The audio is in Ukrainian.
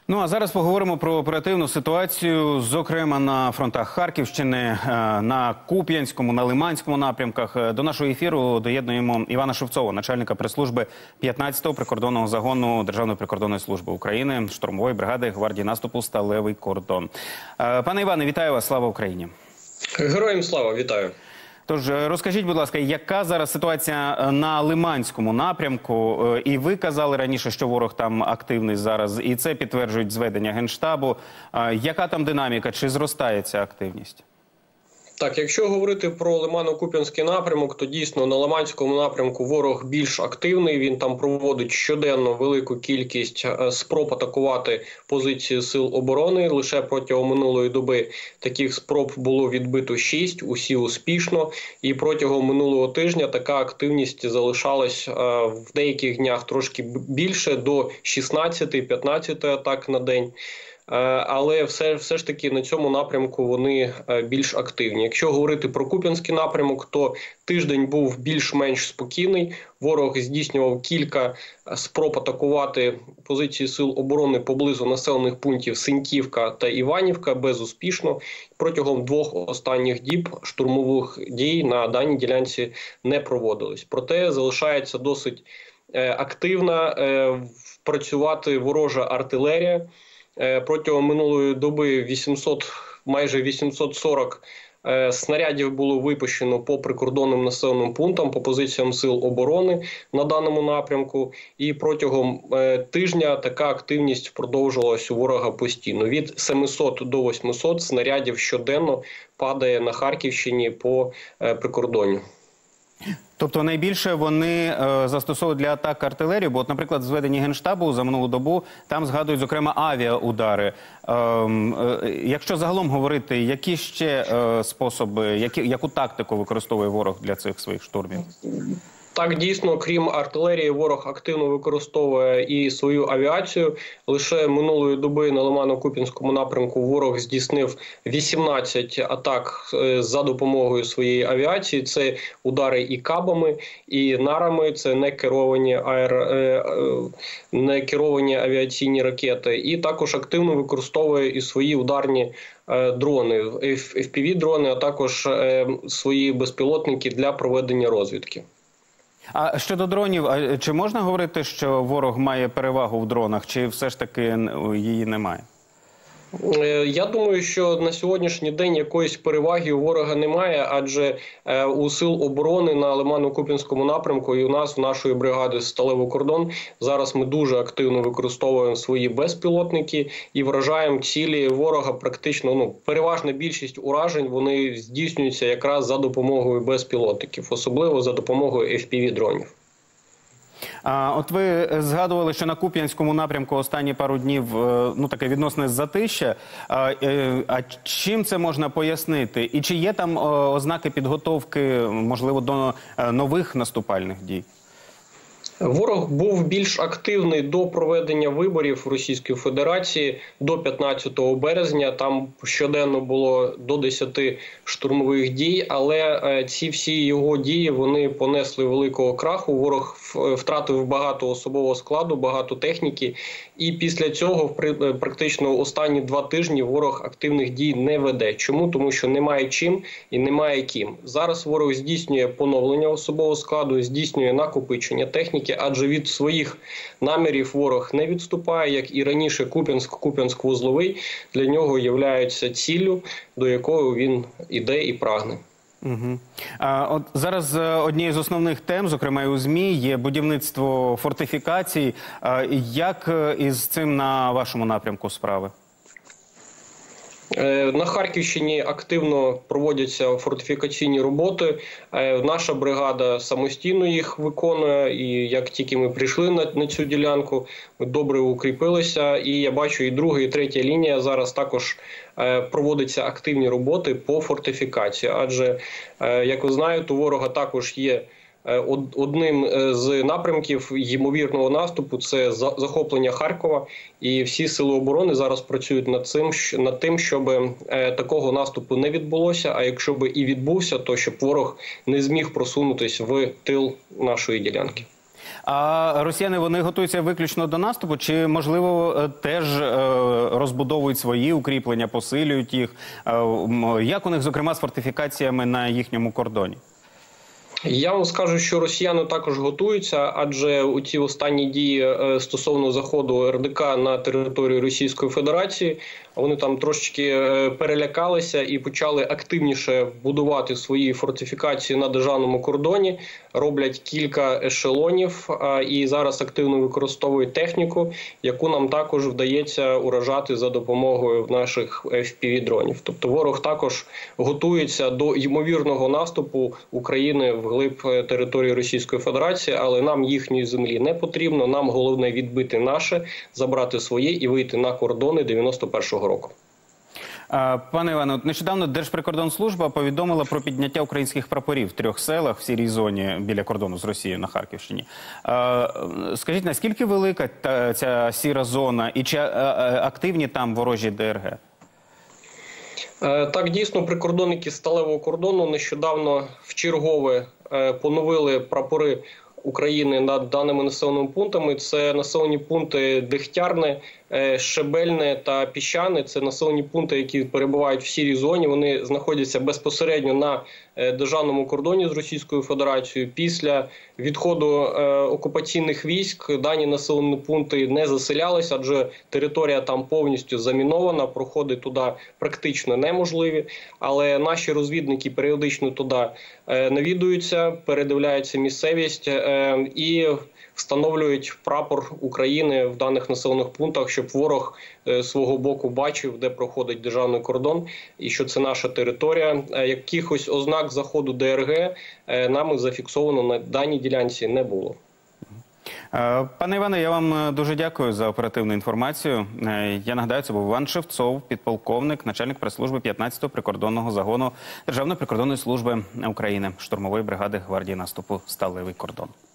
Ну, а зараз поговоримо про оперативну ситуацію, зокрема на фронтах Харківщини, на Куп'янському, на Лиманському напрямках. До нашого ефіру доєднуємо Івана Шевцова, начальника прес-служби 15-го прикордонного загону Державної прикордонної служби України, штурмової бригади гвардії наступу «Сталевий кордон». Пане Іване, вітаю вас, слава Україні! Героям слава, вітаю! Тож, розкажіть, будь ласка, яка зараз ситуація на Лиманському напрямку? І ви казали раніше, що ворог там активний зараз, і це підтверджують зведення Генштабу. Яка там динаміка? Чи зростає ця активність? Так, якщо говорити про Лимано-Куп'янський напрямок, то дійсно на Лиманському напрямку ворог більш активний. Він там проводить щоденно велику кількість спроб атакувати позиції сил оборони. Лише протягом минулої доби таких спроб було відбито 6, усі успішно. І протягом минулого тижня така активність залишалась в деяких днях трошки більше, до 16-15 атак на день. Але все ж таки на цьому напрямку вони більш активні. Якщо говорити про Куп'янський напрямок, то тиждень був більш-менш спокійний. Ворог здійснював кілька спроб атакувати позиції сил оборони поблизу населених пунктів Синьківка та Іванівка безуспішно. Протягом 2 останніх діб штурмових дій на даній ділянці не проводились. Проте залишається досить активна працювати ворожа артилерія. Протягом минулої доби майже 840 снарядів було випущено по прикордонним населеним пунктам, по позиціям сил оборони на даному напрямку. І протягом тижня така активність продовжувалась у ворога постійно. Від 700 до 800 снарядів щоденно падає на Харківщині по прикордонню. Тобто найбільше вони застосовують для атак артилерію, бо, от, наприклад, в зведенні Генштабу за минулу добу там згадують, зокрема, авіаудари. Якщо загалом говорити, які ще способи, яку тактику використовує ворог для цих своїх штурмів? Так, дійсно, крім артилерії, ворог активно використовує і свою авіацію. Лише минулої доби на Лимано-Куп'янському напрямку ворог здійснив 18 атак за допомогою своєї авіації. Це удари і кабами, і нарами, це некеровані авіаційні ракети. І також активно використовує і свої ударні дрони, FPV-дрони, а також свої безпілотники для проведення розвідки. А щодо дронів, чи можна говорити, що ворог має перевагу в дронах, чи все ж таки її немає? Я думаю, що на сьогоднішній день якоїсь переваги у ворога немає, адже у сил оборони на Лимано-Куп'янському напрямку і у нас, в нашої бригади «Сталевий кордон», зараз ми дуже активно використовуємо свої безпілотники і вражаємо цілі ворога. Практично, переважна більшість уражень, вони здійснюються якраз за допомогою безпілотників, особливо за допомогою FPV-дронів. От ви згадували, що на Куп'янському напрямку останні пару днів таке відносне затища. А чим це можна пояснити? І чи є там ознаки підготовки, можливо, до нових наступальних дій? Ворог був більш активний до проведення виборів Російської Федерації до 15 березня. Там щоденно було до 10 штурмових дій, але ці всі його дії, вони понесли великого краху. Ворог втратив багато особового складу, багато техніки. І після цього практично останні 2 тижні ворог активних дій не веде. Чому? Тому що немає чим і немає ким. Зараз ворог здійснює поновлення особового складу, здійснює накопичення техніки, адже від своїх намірів ворог не відступає, як і раніше Куп'янськ-Вузловий для нього являється ціллю, до якої він іде і прагне. От зараз однією з основних тем, зокрема і у ЗМІ, є будівництво фортифікацій. Як із цим на вашому напрямку справи? На Харківщині активно проводяться фортифікаційні роботи. Наша бригада самостійно їх виконує. І як тільки ми прийшли на цю ділянку, ми добре укріпилися. І я бачу, і друга, і третя лінія зараз також проводяться активні роботи по фортифікації. Адже, як ви знаєте, у ворога також є одним з напрямків ймовірного наступу – це захоплення Харкова. І всі сили оборони зараз працюють над тим, щоб такого наступу не відбулося. А якщо б і відбувся, то щоб ворог не зміг просунутися в тил нашої ділянки. А росіяни, вони готуються виключно до наступу? Чи, можливо, теж розбудовують свої укріплення, посилюють їх. Як у них, зокрема, з фортифікаціями на їхньому кордоні? Я вам скажу, що росіяни також готуються, адже у ці останні дії стосовно заходу РДК на територію Російської Федерації, вони там трошечки перелякалися і почали активніше будувати свої фортифікації на державному кордоні, роблять кілька ешелонів і зараз активно використовують техніку, яку нам також вдається уражати за допомогою наших FPV-дронів. Тобто ворог також готується до ймовірного наступу України вглиб території Російської Федерації, але нам їхньої землі не потрібно, нам головне відбити наше, забрати своє і вийти на кордони 91-го року. Пане Іване, нещодавно Держприкордонслужба повідомила про підняття українських прапорів в 3 селах в сірій зоні біля кордону з Росією на Харківщині. Скажіть, наскільки велика ця сіра зона і чи активні там ворожі ДРГ? Так, дійсно, прикордонники сталевого кордону нещодавно вчергове поновили прапори України над даними населеними пунктами. Це населені пункти Дегтярне, Шебельне та Піщане. Це населені пункти, які перебувають в сірій зоні. Вони знаходяться безпосередньо на державному кордоні з Російською Федерацією. Після відходу окупаційних військ дані населені пункти не заселялися, адже територія там повністю замінована, проходи туди практично неможливі. Але наші розвідники періодично туди навідуються, передивляються місцевість і встановлюють прапор України в даних населених пунктах, щоб ворог свого боку бачив, де проходить державний кордон і що це наша територія. Якихось ознак заходу ДРГ нами зафіксовано на даній ділянці не було. Пане Іване, я вам дуже дякую за оперативну інформацію. Я нагадаю, це був Іван Шевцов, підполковник, начальник прес-служби 15-го прикордонного загону Державної прикордонної служби України, штурмової бригади гвардії наступу «Сталевий кордон».